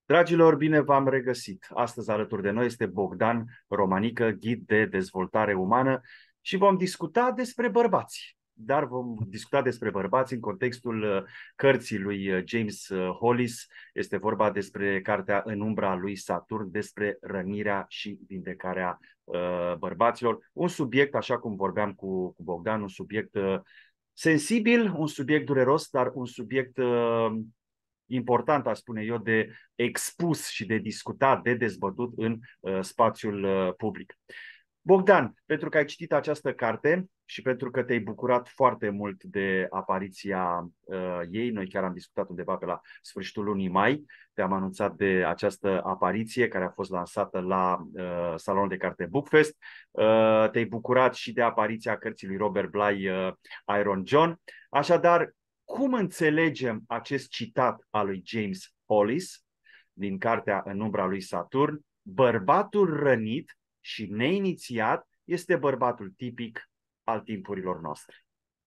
Dragilor, bine v-am regăsit! Astăzi alături de noi este Bogdan Romanică, ghid de dezvoltare umană și vom discuta despre bărbați. Dar vom discuta despre bărbați în contextul cărții lui James Hollis. Este vorba despre cartea În umbra lui Saturn, despre rănirea și vindecarea bărbaților. Un subiect, așa cum vorbeam cu Bogdan, un subiect sensibil, un subiect dureros, dar un subiect important, aș spune eu, de expus și de discutat, de dezbătut în spațiul public. Bogdan, pentru că ai citit această carte și pentru că te-ai bucurat foarte mult de apariția ei, noi chiar am discutat undeva pe la sfârșitul lunii mai, te-am anunțat de această apariție care a fost lansată la Salonul de Carte Bookfest, te-ai bucurat și de apariția cărții lui Robert Bly, Iron John. Așadar, cum înțelegem acest citat al lui James Hollis din cartea În umbra lui Saturn? Bărbatul rănit și neinițiat este bărbatul tipic al timpurilor noastre.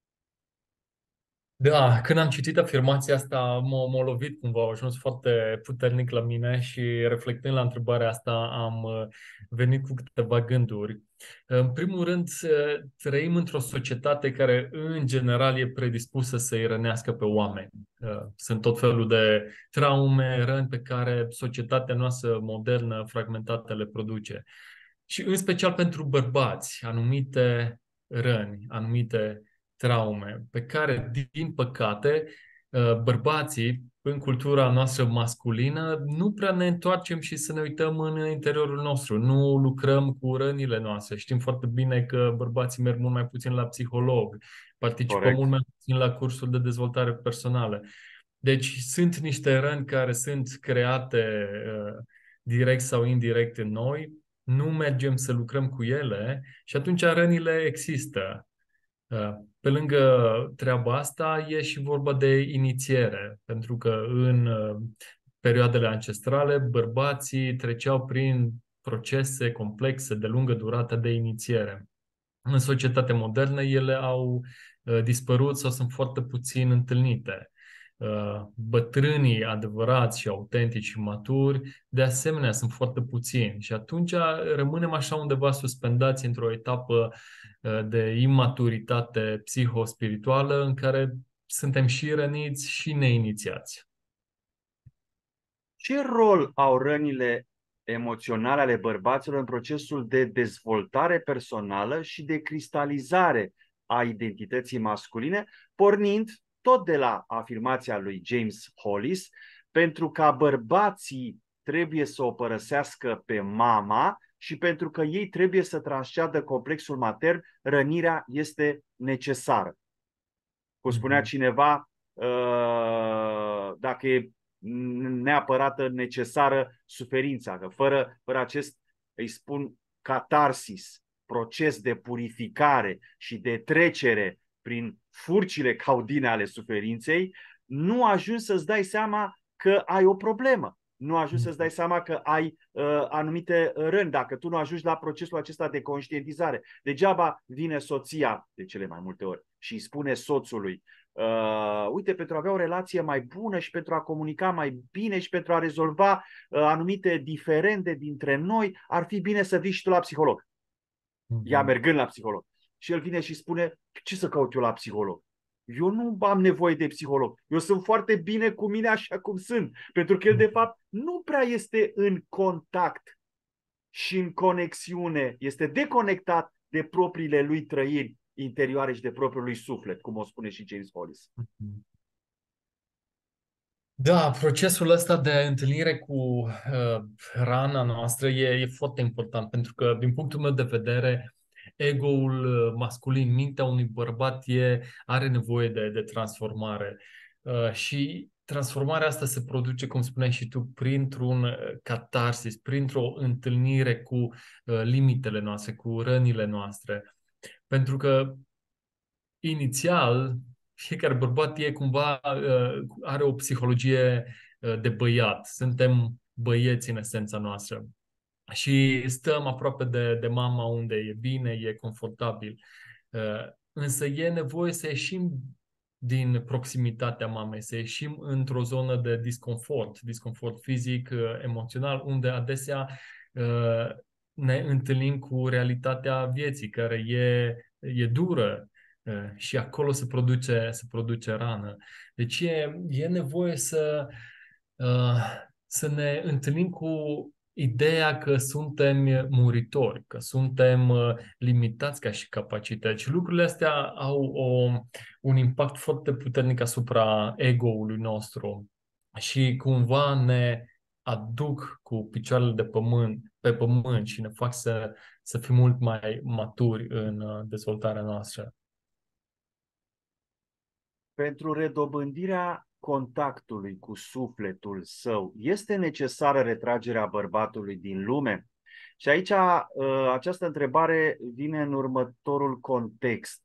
Da, când am citit afirmația asta, m-a lovit cumva, a ajuns foarte puternic la mine și reflectând la întrebarea asta am venit cu câteva gânduri. În primul rând, trăim într-o societate care în general e predispusă să-i rănească pe oameni. Sunt tot felul de traume, răni pe care societatea noastră modernă, fragmentată, le produce. Și în special pentru bărbați, anumite răni, anumite traume pe care, din păcate, bărbații, în cultura noastră masculină, nu prea ne întoarcem și să ne uităm în interiorul nostru. Nu lucrăm cu rănile noastre. Știm foarte bine că bărbații merg mult mai puțin la psiholog, participă mult Corect. mai puțin la cursuri de dezvoltare personală. Deci sunt niște răni care sunt create direct sau indirect în noi, nu mergem să lucrăm cu ele și atunci rănile există. Pe lângă treaba asta e și vorba de inițiere, pentru că în perioadele ancestrale bărbații treceau prin procese complexe de lungă durată de inițiere. În societatea modernă ele au dispărut sau sunt foarte puțin întâlnite. Bătrânii adevărați și autentici și maturi, de asemenea, sunt foarte puțini și atunci rămânem așa undeva suspendați într-o etapă de imaturitate psihospirituală în care suntem și răniți și neinițiați. Ce rol au rănile emoționale ale bărbaților în procesul de dezvoltare personală și de cristalizare a identității masculine, pornind tot de la afirmația lui James Hollis, pentru ca bărbații trebuie să o părăsească pe mama și pentru că ei trebuie să transceadă complexul matern, rănirea este necesară. Cum spunea Mhm. cineva, dacă e neapărat necesară suferința, că fără acest, îi spun, catarsis, proces de purificare și de trecere prin furcile caudine ale suferinței, nu ajungi să-ți dai seama că ai o problemă. Nu ajungi să-ți dai seama că ai anumite răni, dacă tu nu ajungi la procesul acesta de conștientizare. Degeaba vine soția, de cele mai multe ori, și îi spune soțului, uite, pentru a avea o relație mai bună și pentru a comunica mai bine și pentru a rezolva anumite diferende dintre noi, ar fi bine să vii și tu la psiholog. Ea Mhm. mergând la psiholog. Și el vine și spune, ce să caut eu la psiholog? Eu nu am nevoie de psiholog. Eu sunt foarte bine cu mine așa cum sunt. Pentru că el, de fapt, nu prea este în contact și în conexiune, este deconectat de propriile lui trăiri interioare și de propriul lui suflet, cum o spune și James Hollis. Mhm. Da, procesul ăsta de întâlnire cu rana noastră e foarte important, pentru că, din punctul meu de vedere, ego-ul masculin, mintea unui bărbat are nevoie de transformare. Și transformarea asta se produce, cum spuneai și tu, printr-un catarsis, printr-o întâlnire cu limitele noastre, cu rănile noastre. Pentru că inițial, fiecare bărbat e cumva, are o psihologie de băiat. Suntem băieți în esența noastră. Și stăm aproape de mama unde e bine, e confortabil. Însă e nevoie să ieșim din proximitatea mamei, să ieșim într-o zonă de disconfort fizic, emoțional, unde adesea ne întâlnim cu realitatea vieții, care e dură, și acolo se produce rană. Deci e nevoie să ne întâlnim cu ideea că suntem muritori, că suntem limitați ca și capacități. Și lucrurile astea au un impact foarte puternic asupra ego-ului nostru și cumva ne aduc cu picioarele pe pământ și ne fac să fim mult mai maturi în dezvoltarea noastră. Pentru redobândirea contactului cu sufletul său, este necesară retragerea bărbatului din lume? Și aici această întrebare vine în următorul context.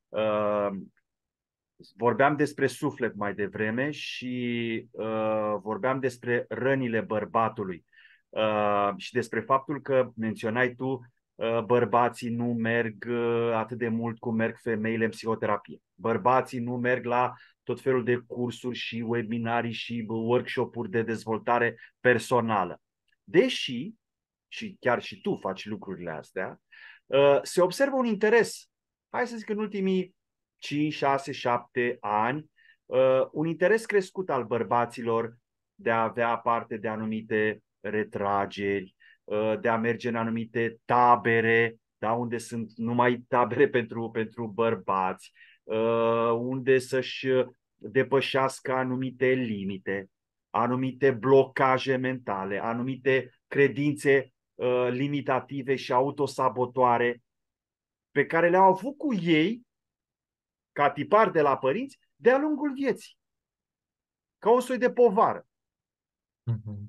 Vorbeam despre suflet mai devreme și vorbeam despre rănile bărbatului și despre faptul că menționai tu bărbații nu merg atât de mult cum merg femeile în psihoterapie. Bărbații nu merg la tot felul de cursuri și webinarii și workshop-uri de dezvoltare personală. Deși, și chiar și tu faci lucrurile astea, se observă un interes, hai să zic în ultimii 5, 6, 7 ani, un interes crescut al bărbaților de a avea parte de anumite retrageri, de a merge în anumite tabere, da, unde sunt numai tabere pentru bărbați, unde să-și depășească anumite limite, anumite blocaje mentale, anumite credințe limitative și autosabotoare pe care le-au avut cu ei ca tipar de la părinți de-a lungul vieții. Ca o soi de povară. Mhm.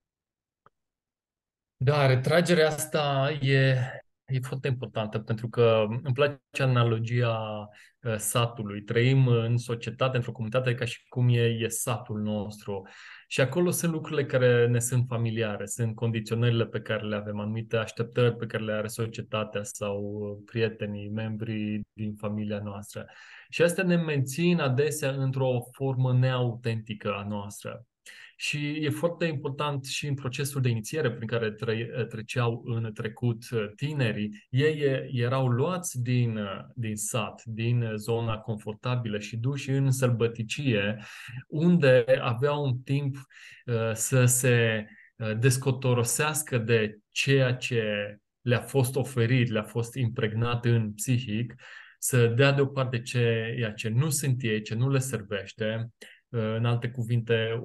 Da, retragerea asta e foarte importantă pentru că îmi place analogia satului. Trăim în societate, într-o comunitate ca și cum e satul nostru. Și acolo sunt lucrurile care ne sunt familiare, sunt condiționările pe care le avem, anumite așteptări pe care le are societatea sau prietenii, membrii din familia noastră. Și astea ne mențin adesea într-o formă neautentică a noastră. Și e foarte important și în procesul de inițiere prin care treceau în trecut tinerii. Ei erau luați din sat, din zona confortabilă și duși în sălbăticie, unde aveau un timp să se descotorosească de ceea ce le-a fost oferit, le-a fost impregnat în psihic, să dea deoparte ceea ce nu sunt ei, ce nu le servește, în alte cuvinte,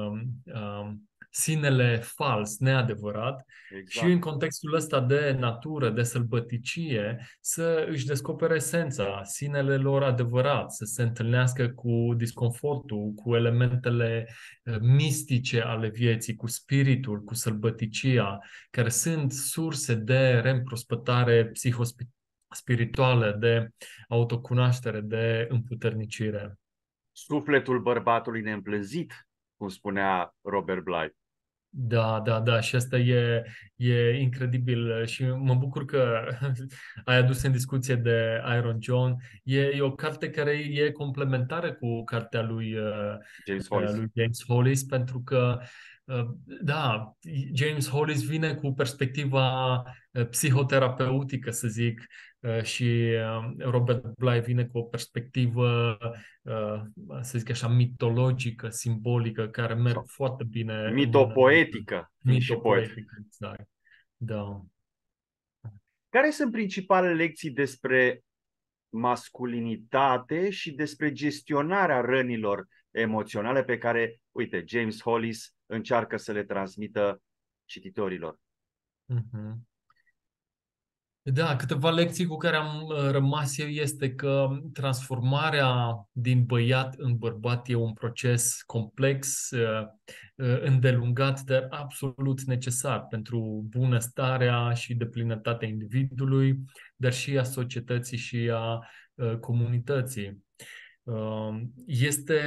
sinele fals, neadevărat, și Exact. în contextul ăsta de natură, de sălbăticie, să își descopere esența, sinele lor adevărat, să se întâlnească cu disconfortul, cu elementele mistice ale vieții, cu spiritul, cu sălbăticia, care sunt surse de reîmprospătare psihospirituală, de autocunoaștere, de împuternicire. Sufletul bărbatului neîmplânzit, cum spunea Robert Bly. Da, da, da, și asta e incredibil și mă bucur că ai adus în discuție de Iron John. E o carte care e complementară cu cartea James Hollis. lui James Hollis, pentru că, da, James Hollis vine cu perspectiva psihoterapeutică, să zic, și Robert Bly vine cu o perspectivă, să zic așa, mitologică, simbolică, care merg Sau foarte bine în mână. mitopoetică, fiind și poet. Mitopoetic, exact. Da. Care sunt principalele lecții despre masculinitate și despre gestionarea rănilor emoționale pe care, uite, James Hollis încearcă să le transmită cititorilor? Mhm. Da, câteva lecții cu care am rămas eu este că transformarea din băiat în bărbat e un proces complex, îndelungat, dar absolut necesar pentru bunăstarea și deplinătatea individului, dar și a societății și a comunității. Este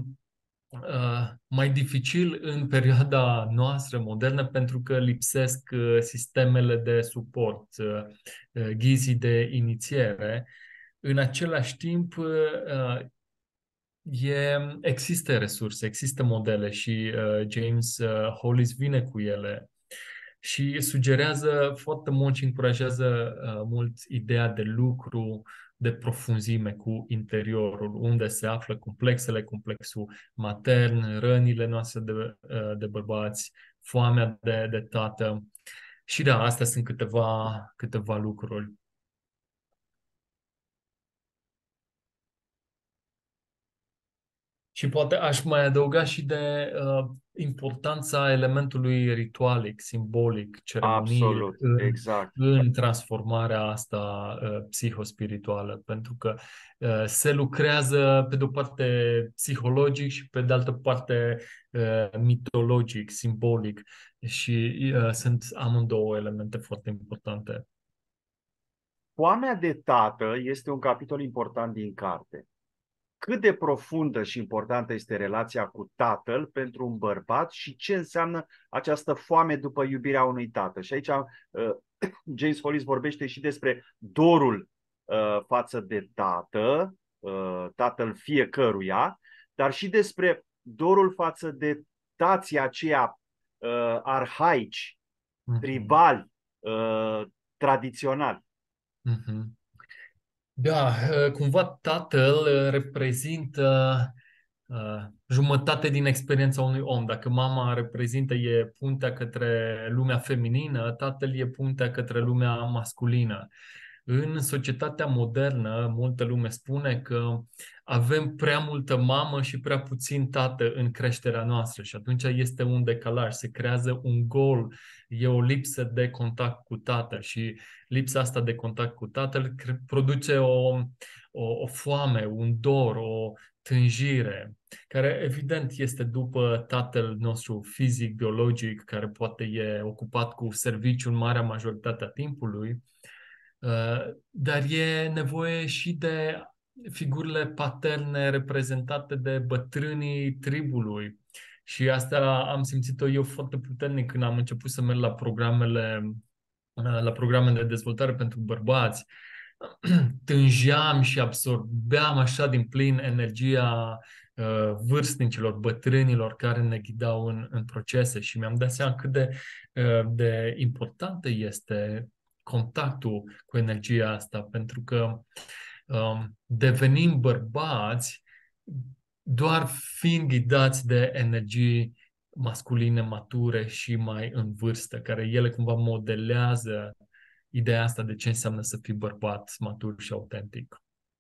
mai dificil în perioada noastră modernă pentru că lipsesc sistemele de suport, ghizii de inițiere. În același timp, Există resurse, există modele și James Hollis vine cu ele și sugerează foarte mult și încurajează mult ideea de lucru de profunzime cu interiorul, unde se află complexele, complexul matern, rănile noastre de bărbați, foamea de tată. Și da, astea sunt câteva lucruri. Și poate aș mai adăuga și de importanța elementului ritualic, simbolic, ceremoniile Absolut, exact. în transformarea asta psihospirituală, pentru că se lucrează pe de o parte psihologic și pe de altă parte mitologic, simbolic și sunt amândouă elemente foarte importante. Foamea de tată este un capitol important din carte. Cât de profundă și importantă este relația cu tatăl pentru un bărbat și ce înseamnă această foame după iubirea unui tată. Și aici James Hollis vorbește și despre dorul față de tată, tatăl fiecăruia, dar și despre dorul față de tații aceia arhaici, Mhm. tribali, tradiționali. Mhm. Da, cumva tatăl reprezintă jumătate din experiența unui om. Dacă mama reprezintă, e puntea către lumea feminină, tatăl e puntea către lumea masculină. În societatea modernă, multă lume spune că avem prea multă mamă și prea puțin tată în creșterea noastră și atunci este un decalaj, se creează un gol, e o lipsă de contact cu tatăl și lipsa asta de contact cu tatăl produce o foame, un dor, o tânjire, care evident este după tatăl nostru fizic, biologic, care poate e ocupat cu serviciu în marea majoritate a timpului, dar e nevoie și de figurile paterne reprezentate de bătrânii tribului. Și asta am simțit-o eu foarte puternic când am început să merg la programele de dezvoltare pentru bărbați. Tângeam și absorbeam așa din plin energia vârstnicilor, bătrânilor care ne ghidau în procese și mi-am dat seama cât de importantă este contactul cu energia asta, pentru că devenim bărbați doar fiind ghidați de energii masculine, mature și mai în vârstă, care ele cumva modelează ideea asta de ce înseamnă să fii bărbat matur și autentic.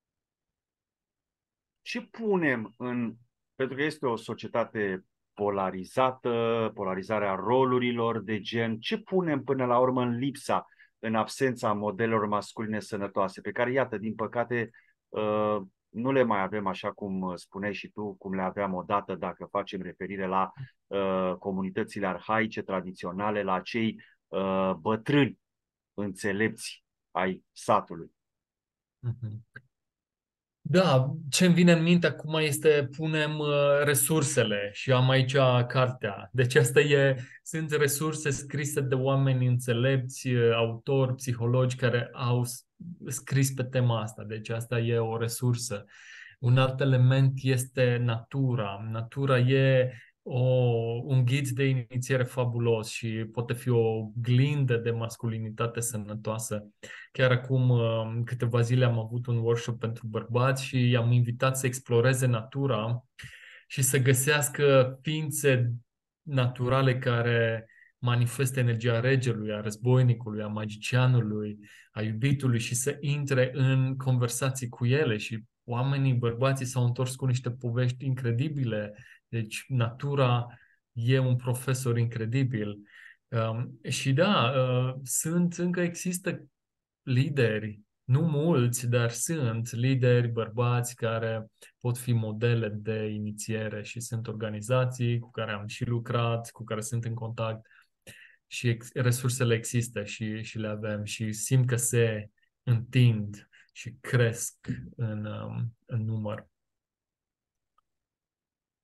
Ce punem în... Pentru că este o societate polarizată, polarizarea rolurilor de gen, ce punem până la urmă în lipsa, în absența modelelor masculine sănătoase, pe care, iată, din păcate, nu le mai avem așa cum spuneai și tu, cum le aveam odată, dacă facem referire la comunitățile arhaice, tradiționale, la cei bătrâni înțelepți ai satului. Mhm. Da, ce îmi vine în minte acum este punem resursele și am aici cartea. Deci sunt resurse scrise de oameni înțelepți, autori, psihologi care au scris pe tema asta. Deci asta e o resursă. Un alt element este natura. Natura e un ghid de inițiere fabulos și poate fi o glindă de masculinitate sănătoasă. Chiar acum câteva zile am avut un workshop pentru bărbați și i-am invitat să exploreze natura și să găsească ființe naturale care manifestă energia regelui, a războinicului, a magicianului, a iubitului și să intre în conversații cu ele și oamenii, bărbații s-au întors cu niște povești incredibile. Deci natura e un profesor incredibil. Și da, încă există lideri, nu mulți, dar sunt lideri, bărbați care pot fi modele de inițiere și sunt organizații cu care am și lucrat, cu care sunt în contact și resursele există și le avem și simt că se întind și cresc în număr.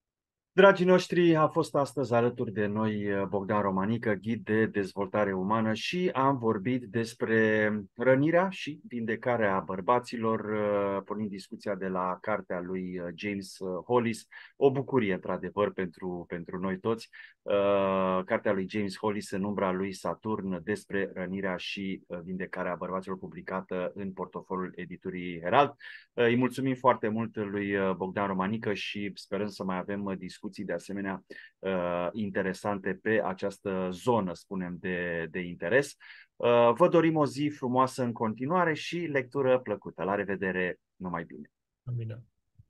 Dragii noștri, a fost astăzi alături de noi Bogdan Romanică, ghid de dezvoltare umană, și am vorbit despre rănirea și vindecarea bărbaților, pornind discuția de la cartea lui James Hollis. O bucurie, într-adevăr, pentru noi toți. Cartea lui James Hollis, În umbra lui Saturn, despre rănirea și vindecarea bărbaților, publicată în portofoliul editurii Herald. Îi mulțumim foarte mult lui Bogdan Romanică și sperăm să mai avem discuții de asemenea interesante pe această zonă, spunem, de interes. Vă dorim o zi frumoasă în continuare și lectură plăcută. La revedere, numai bine! Bine.